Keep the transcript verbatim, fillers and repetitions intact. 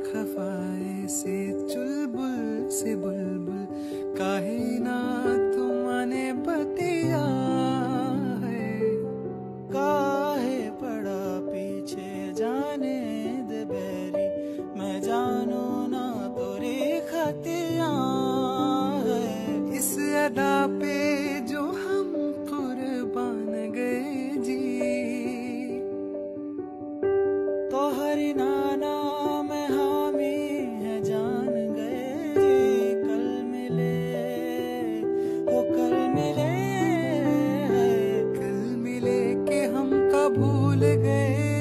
खफाए से चुलबुल से बुलबुल काहे ना तुमने बतिया है। काहे पड़ा पीछे जाने दे बैरी, मैं जानू ना तोरी खतिया है। इस अदा पे जो हम कुर्बान गए जी, तो हरी नाना में हामी है जान गए जी। कल मिले हो कल मिले, कल मिले के हम का भूल गए।